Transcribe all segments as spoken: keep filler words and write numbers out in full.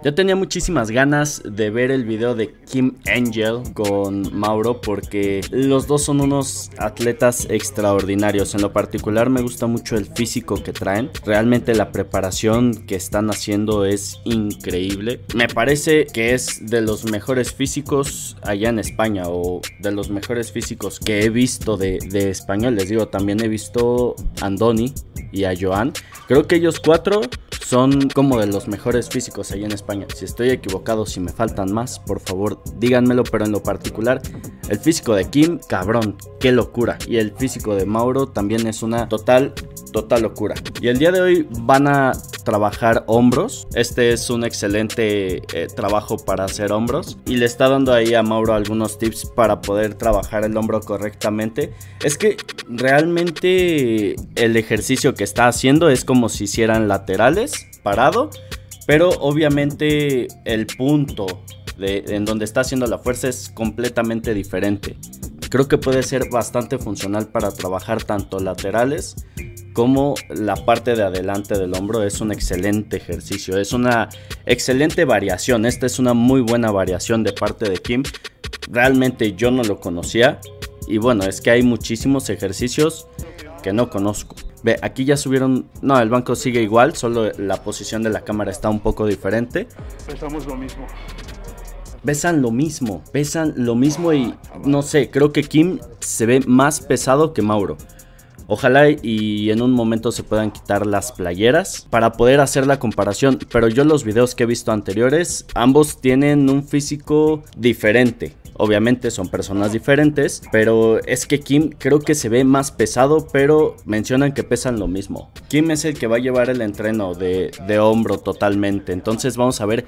Yo tenía muchísimas ganas de ver el video de Kim Angel con Mauro porque los dos son unos atletas extraordinarios. En lo particular me gusta mucho el físico que traen. Realmente la preparación que están haciendo es increíble. Me parece que es de los mejores físicos allá en España, o de los mejores físicos que he visto de, de España. Les digo, también he visto a Andoni y a Joan. Creo que ellos cuatro son como de los mejores físicos allá en España. Si estoy equivocado, si me faltan más, por favor díganmelo, pero en lo particular el físico de Kim, cabrón, qué locura. Y el físico de Mauro también es una total, total locura. Y el día de hoy van a trabajar hombros. Este es un excelente eh, trabajo para hacer hombros. Y le está dando ahí a Mauro algunos tips para poder trabajar el hombro correctamente. Es que realmente el ejercicio que está haciendo es como si hicieran laterales parado, pero obviamente el punto de, en donde está haciendo la fuerza es completamente diferente. Creo que puede ser bastante funcional para trabajar tanto laterales como la parte de adelante del hombro. Es un excelente ejercicio, es una excelente variación. Esta es una muy buena variación de parte de Kim. Realmente yo no lo conocía. Y bueno, es que hay muchísimos ejercicios que no conozco. Ve, aquí ya subieron. No, el banco sigue igual, solo la posición de la cámara está un poco diferente. Pesamos lo mismo. Pesan lo mismo, pesan lo mismo y no sé, creo que Kim se ve más pesado que Mauro. Ojalá y en un momento se puedan quitar las playeras para poder hacer la comparación. Pero yo los videos que he visto anteriores, ambos tienen un físico diferente. Obviamente son personas diferentes, pero es que Kim creo que se ve más pesado, pero mencionan que pesan lo mismo. Kim es el que va a llevar el entreno de, de hombro totalmente. Entonces vamos a ver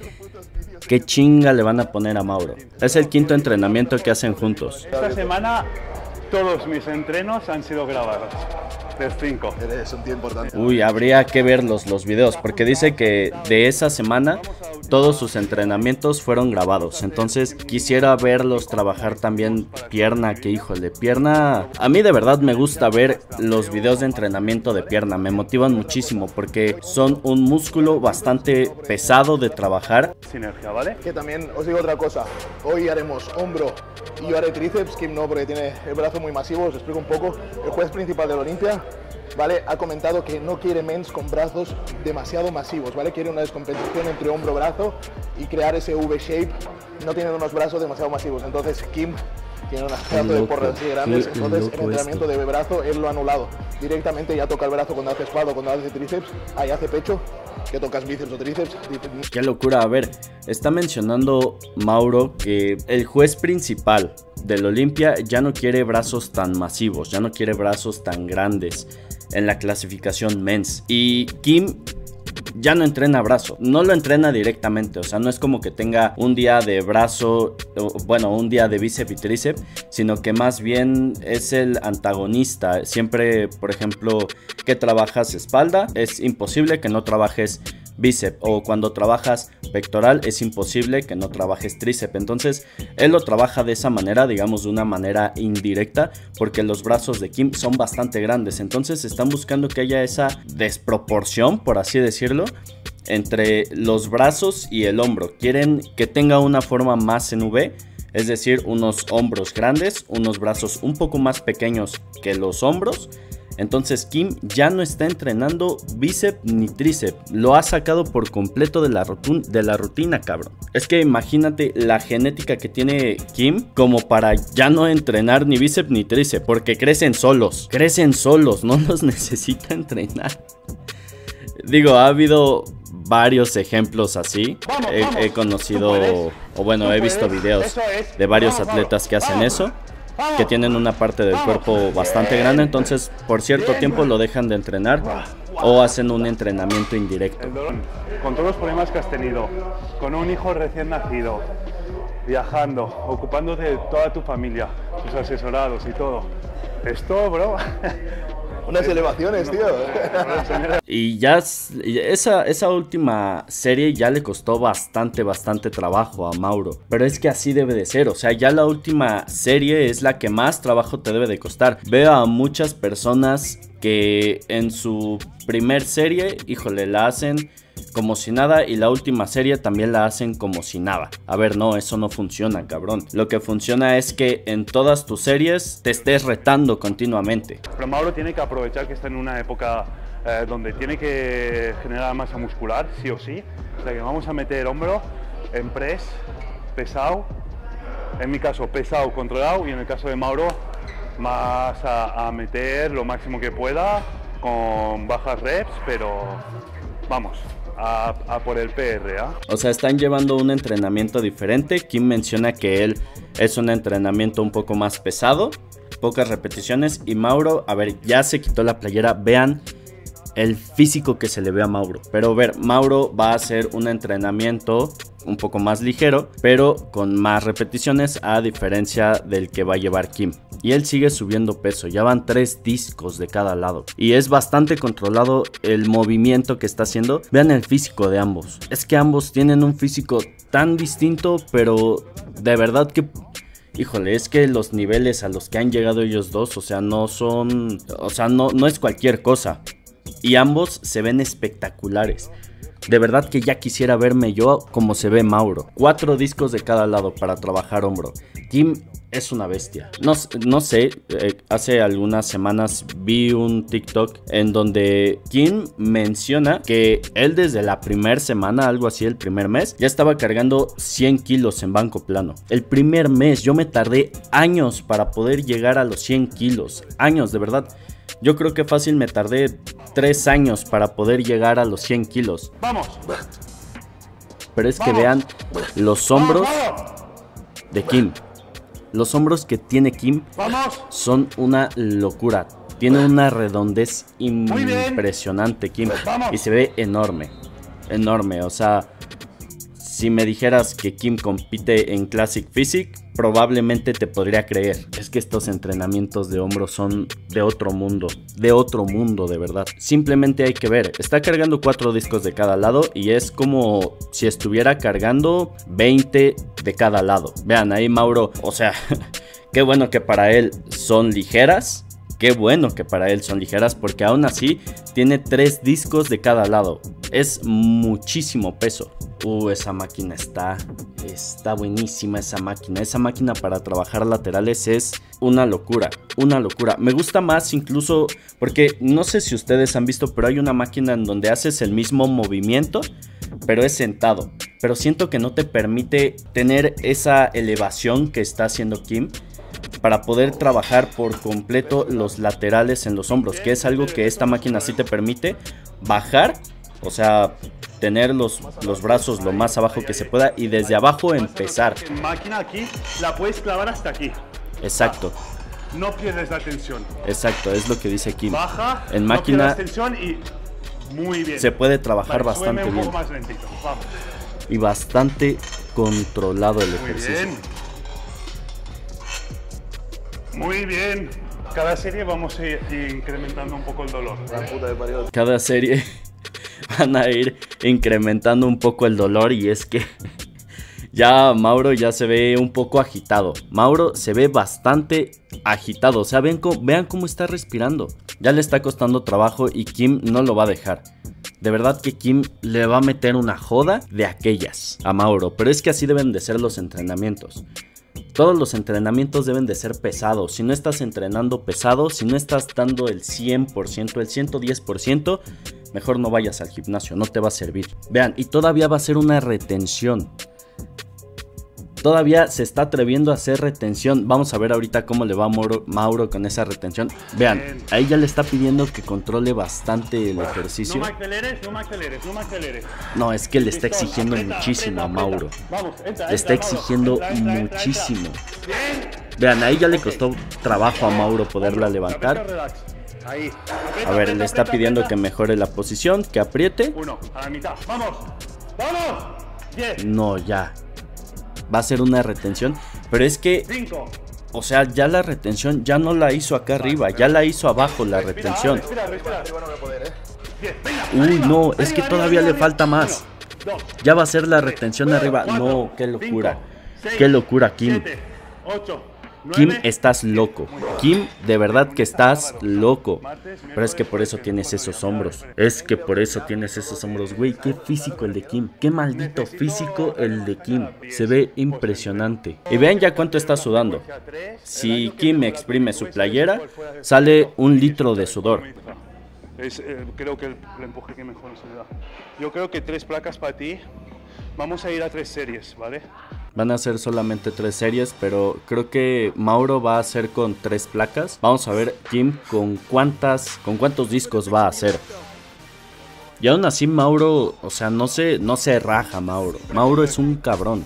qué chinga le van a poner a Mauro. Es el quinto entrenamiento que hacen juntos. Esta semana todos mis entrenos han sido grabados. De cinco. Es un tío importante. Uy, habría que ver los, los videos, porque dice que de esa semana todos sus entrenamientos fueron grabados. Entonces quisiera verlos trabajar también pierna, que híjole, pierna. A mí de verdad me gusta ver los videos de entrenamiento de pierna, me motivan muchísimo porque son un músculo bastante pesado de trabajar. Sinergia, ¿vale? Que también os digo otra cosa, hoy haremos hombro y yo haré tríceps. Kim no, porque tiene el brazo muy masivo. Os explico un poco. El juez principal del Olimpia, ¿vale?, ha comentado que no quiere mens con brazos demasiado masivos, ¿vale? Quiere una descompensación entre hombro-brazo y crear ese V-shape. No tienen unos brazos demasiado masivos. Entonces Kim tiene un pedazo de porras así grandes. Entonces el entrenamiento de brazo él lo ha anulado. Directamente ya toca el brazo cuando hace espalda o cuando hace tríceps. Ahí hace pecho, que tocas bíceps o tríceps. Qué locura. A ver, está mencionando Mauro que el juez principal del Olimpia ya no quiere brazos tan masivos, ya no quiere brazos tan grandes en la clasificación men's. Y Kim ya no entrena brazo, no lo entrena directamente, o sea, no es como que tenga un día de brazo, bueno, un día de bíceps y tríceps, sino que más bien es el antagonista. Siempre, por ejemplo, que trabajas espalda, es imposible que no trabajes bíceps, o cuando trabajas pectoral es imposible que no trabajes tríceps. Entonces él lo trabaja de esa manera, digamos de una manera indirecta, porque los brazos de Kim son bastante grandes. Entonces están buscando que haya esa desproporción, por así decirlo, entre los brazos y el hombro. Quieren que tenga una forma más en V, es decir, unos hombros grandes, unos brazos un poco más pequeños que los hombros. Entonces Kim ya no está entrenando bíceps ni tríceps, lo ha sacado por completo de la, de la rutina, cabrón. Es que imagínate la genética que tiene Kim como para ya no entrenar ni bíceps ni tríceps, porque crecen solos, crecen solos, no los necesita entrenar. Digo, ha habido varios ejemplos así. Vamos, he, vamos. he conocido, o bueno, he visto videos de varios atletas que hacen eso, que tienen una parte del cuerpo bastante grande, entonces por cierto tiempo lo dejan de entrenar o hacen un entrenamiento indirecto. Con todos los problemas que has tenido, con un hijo recién nacido, viajando, ocupándote de toda tu familia, tus asesorados y todo, esto, bro... Unas elevaciones, tío. Y ya esa, esa última serie ya le costó bastante, bastante trabajo a Mauro. Pero es que así debe de ser. O sea, ya la última serie es la que más trabajo te debe de costar. Veo a muchas personas que en su primer serie, híjole, la hacen como si nada, y la última serie también la hacen como si nada. A ver, no, eso no funciona, cabrón. Lo que funciona es que en todas tus series te estés retando continuamente. Pero Mauro tiene que aprovechar que está en una época eh, donde tiene que generar masa muscular, sí o sí. O sea que vamos a meter hombro en press, pesado. En mi caso, pesado, controlado, y en el caso de Mauro, más a, a meter lo máximo que pueda, con bajas reps, pero vamos, a, a por el P R, ¿eh? O sea, están llevando un entrenamiento diferente. Kim menciona que él es un entrenamiento un poco más pesado, pocas repeticiones, y Mauro, a ver, ya se quitó la playera. Vean el físico que se le ve a Mauro. Pero ver, Mauro va a hacer un entrenamiento un poco más ligero, pero con más repeticiones, a diferencia del que va a llevar Kim. Y él sigue subiendo peso, ya van tres discos de cada lado. Y es bastante controlado el movimiento que está haciendo. Vean el físico de ambos. Es que ambos tienen un físico tan distinto, pero de verdad que... Híjole, es que los niveles a los que han llegado ellos dos, o sea, no son... O sea, no, no es cualquier cosa. Y ambos se ven espectaculares. De verdad que ya quisiera verme yo como se ve Mauro. Cuatro discos de cada lado para trabajar hombro. Kim es una bestia. No, no sé, eh, hace algunas semanas vi un TikTok en donde Kim menciona que él desde la primera semana, algo así, el primer mes, ya estaba cargando cien kilos en banco plano. El primer mes, yo me tardé años para poder llegar a los cien kilos. Años, de verdad. Yo creo que fácil me tardé tres años para poder llegar a los cien kilos. ¡Vamos! Pero es que ¡Vamos! vean los hombros ¡Vamos! de Kim. Los hombros que tiene Kim ¡Vamos! son una locura. Tiene una redondez Muy bien. impresionante Kim. ¡Vamos! Y se ve enorme. Enorme, o sea... Si me dijeras que Kim compite en Classic Physique, probablemente te podría creer. Es que estos entrenamientos de hombros son de otro mundo, de otro mundo de verdad. Simplemente hay que ver, está cargando cuatro discos de cada lado y es como si estuviera cargando veinte de cada lado. Vean ahí Mauro, o sea, qué bueno que para él son ligeras. Qué bueno que para él son ligeras, porque aún así tiene tres discos de cada lado. Es muchísimo peso. Uh, esa máquina está, está buenísima esa máquina. Esa máquina para trabajar laterales es una locura, una locura. Me gusta más incluso porque no sé si ustedes han visto, pero hay una máquina en donde haces el mismo movimiento, pero es sentado. Pero siento que no te permite tener esa elevación que está haciendo Kim para poder trabajar por completo los laterales en los hombros, que es algo que esta máquina sí te permite bajar, o sea, tener los, los brazos lo más abajo que se pueda y desde abajo empezar. En máquina aquí la puedes clavar hasta aquí. Exacto. No pierdes la tensión. Exacto, es lo que dice Kim. Baja, en no máquina pierdas tensión y muy bien. se puede trabajar Vale, bastante un bien. poco más lentito. Vamos. Y bastante controlado el Muy ejercicio. bien. Muy bien. Cada serie vamos a ir incrementando un poco el dolor. La puta de parió. Cada serie van a ir incrementando un poco el dolor y es que ya Mauro ya se ve un poco agitado. Mauro se ve bastante agitado. O sea, vean cómo, vean cómo está respirando. Ya le está costando trabajo y Kim no lo va a dejar. De verdad que Kim le va a meter una joda de aquellas a Mauro. Pero es que así deben de ser los entrenamientos. Todos los entrenamientos deben de ser pesados. Si no estás entrenando pesado, si no estás dando el cien por ciento, el ciento diez por ciento, mejor no vayas al gimnasio, no te va a servir. Vean, y todavía va a ser una retención. Todavía se está atreviendo a hacer retención. Vamos a ver ahorita cómo le va a Mauro, Mauro con esa retención. Vean, ahí ya le está pidiendo que controle bastante el ejercicio. No me aceleres, no me aceleres, no me aceleres. No, es que le está exigiendo muchísimo a Mauro. Le está exigiendo muchísimo. Vean, ahí ya le costó trabajo a Mauro poderla levantar. A ver, le está pidiendo que mejore la posición, que apriete. Uno, a la mitad. Vamos, vamos. Diez. No, ya. Va a ser una retención, pero es que, Cinco. o sea, ya la retención ya no la hizo acá arriba, ya la hizo abajo la retención. Respira, respira. Arriba no voy a poder, eh. Diez. Venga, Uy, arriba, no, es arriba, que arriba, todavía arriba, le falta arriba. más. Uno, dos, Ya va a ser la retención arriba. No, qué locura. seis, Qué locura, Kim. siete, ocho, Kim, estás loco. Kim, de verdad que estás loco. Pero es que por eso tienes esos hombros. Es que por eso tienes esos hombros, güey. Qué físico el de Kim. Qué maldito físico el de Kim. Se ve impresionante. Y vean ya cuánto está sudando. Si Kim exprime su playera, sale un litro de sudor. Es, eh, creo que el, el empuje que mejor se le da. Yo creo que tres placas para ti. Vamos a ir a tres series, ¿vale? Van a ser solamente tres series, pero creo que Mauro va a hacer con tres placas. Vamos a ver Kim con cuántas, con cuántos discos va a hacer. Y aún así Mauro, o sea, no se, no se raja Mauro. Mauro es un cabrón.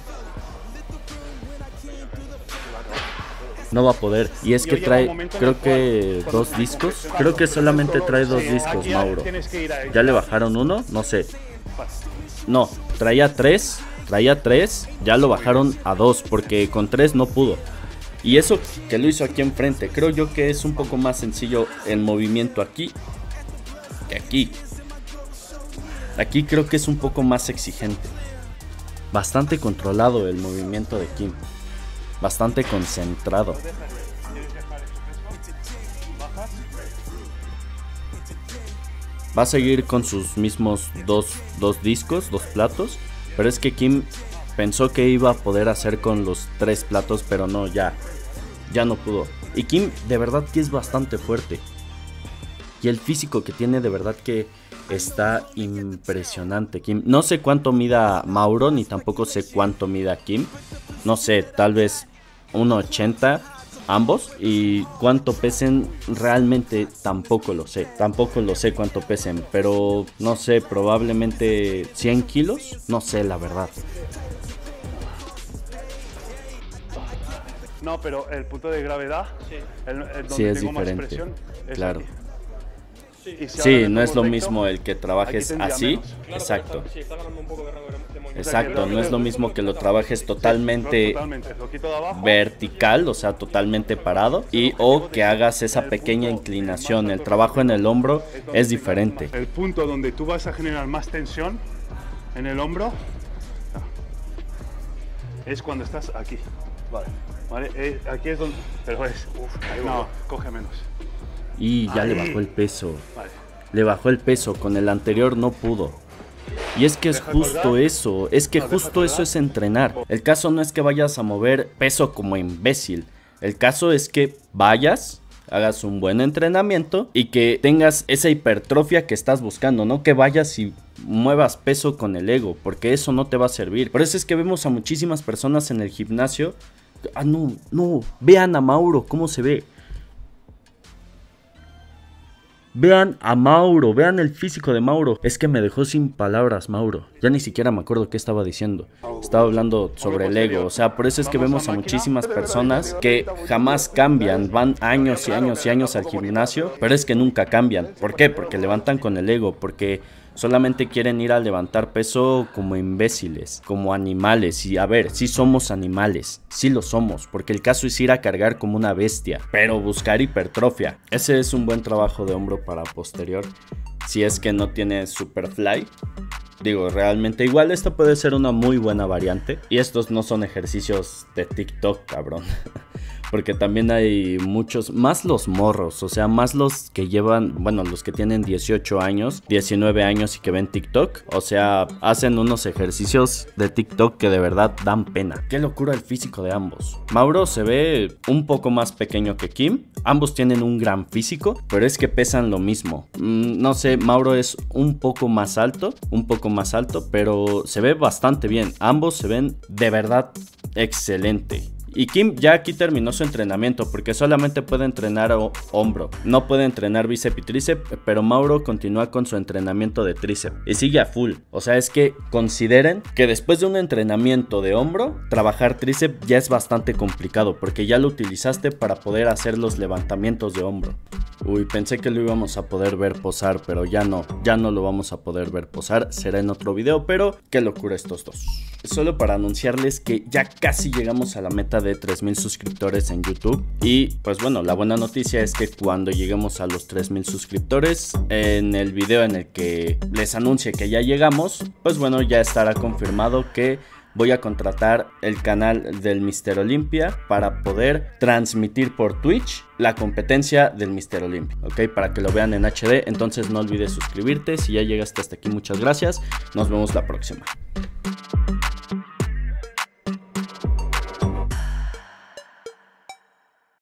No va a poder. Y es que trae, creo que dos discos. Creo que solamente trae dos discos, Mauro. ¿Ya le bajaron uno? No sé. No, traía tres. Traía tres. Ya lo bajaron a dos porque con tres no pudo. Y eso que lo hizo aquí enfrente. Creo yo que es un poco más sencillo el movimiento aquí que aquí. Aquí creo que es un poco más exigente. Bastante controlado el movimiento de Kim. Bastante concentrado. Va a seguir con sus mismos dos, dos discos, dos platos. Pero es que Kim pensó que iba a poder hacer con los tres platos, pero no, ya. Ya no pudo. Y Kim de verdad que es bastante fuerte. Y el físico que tiene de verdad que está impresionante Kim. No sé cuánto mida Mauro, ni tampoco sé cuánto mida Kim. No sé, tal vez uno ochenta ambos. Y cuánto pesen realmente tampoco lo sé. Tampoco lo sé cuánto pesen. Pero no sé, probablemente cien kilos. No sé la verdad. No, pero el punto de gravedad, sí, el, el donde sí es tengo diferente. Más presión, es claro. aquí. Sí, si sí no es lo recto, mismo el que trabajes así. Claro, exacto. Está, sí, está ganando un poco de rango de movimiento. Exacto, no es lo mismo que lo trabajes totalmente, totalmente. Lo quito de abajo, vertical, o sea, totalmente parado, y o que hagas esa pequeña inclinación. El trabajo en el hombro es diferente. El punto donde tú vas a generar más tensión en el hombro es cuando estás aquí. Vale. Vale, eh, aquí es donde. Pero es. Uf, no, coge menos. Y ya Ahí. le bajó el peso. Vale. Le bajó el peso. Con el anterior no pudo. Y es que es justo eso. Es que justo eso es entrenar. El caso no es que vayas a mover peso como imbécil. El caso es que vayas, hagas un buen entrenamiento y que tengas esa hipertrofia que estás buscando. No que vayas y muevas peso con el ego, porque eso no te va a servir. Por eso es que vemos a muchísimas personas en el gimnasio. Ah, no, no, vean a Mauro cómo se ve. Vean a Mauro, vean el físico de Mauro. Es que me dejó sin palabras Mauro. Ya ni siquiera me acuerdo qué estaba diciendo. Estaba hablando sobre el ego. O sea, por eso es que vemos a muchísimas personas que jamás cambian. Van años y años y años al gimnasio, pero es que nunca cambian. ¿Por qué? Porque levantan con el ego, porque solamente quieren ir a levantar peso como imbéciles, como animales. Y a ver, sí somos animales, sí lo somos, porque el caso es ir a cargar como una bestia, pero buscar hipertrofia. Ese es un buen trabajo de hombro para posterior, si es que no tiene Superfly. Digo, realmente igual esto puede ser una muy buena variante. Y estos no son ejercicios de TikTok, cabrón. Porque también hay muchos, más los morros, o sea, más los que llevan, bueno, los que tienen dieciocho años, diecinueve años y que ven TikTok. O sea, hacen unos ejercicios de TikTok que de verdad dan pena. Qué locura el físico de ambos. Mauro se ve un poco más pequeño que Kim. Ambos tienen un gran físico, pero es que pesan lo mismo. Mm, no sé, Mauro es un poco más alto, un poco más alto, pero se ve bastante bien. Ambos se ven de verdad excelente. Y Kim ya aquí terminó su entrenamiento porque solamente puede entrenar hombro, no puede entrenar bíceps y tríceps, pero Mauro continúa con su entrenamiento de tríceps y sigue a full. O sea, es que consideren que después de un entrenamiento de hombro, trabajar tríceps ya es bastante complicado porque ya lo utilizaste para poder hacer los levantamientos de hombro. Uy, pensé que lo íbamos a poder ver posar, pero ya no, ya no lo vamos a poder ver posar, será en otro video, pero qué locura estos dos. Solo para anunciarles que ya casi llegamos a la meta de tres mil suscriptores en YouTube. Y pues bueno, la buena noticia es que cuando lleguemos a los tres mil suscriptores, en el video en el que les anuncie que ya llegamos, pues bueno, ya estará confirmado que voy a contratar el canal del míster Olympia para poder transmitir por Twitch la competencia del míster Olympia, ok, para que lo vean en H D. Entonces no olvides suscribirte. Si ya llegaste hasta aquí, muchas gracias. Nos vemos la próxima.